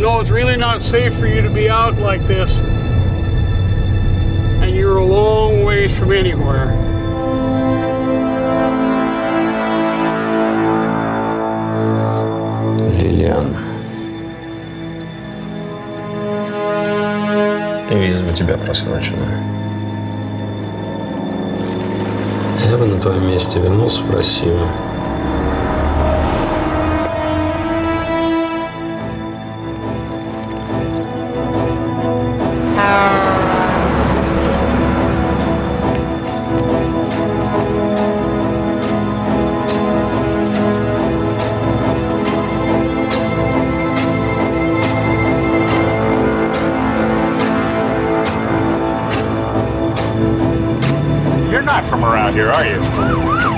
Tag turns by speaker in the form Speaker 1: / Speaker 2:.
Speaker 1: know it's really not safe for you to be out like this, and you're a long ways from anywhere.
Speaker 2: Лилиан, виза у тебя просрочена. Я бы на твоем месте вернулся в Россию.
Speaker 3: You're not from around here, are you?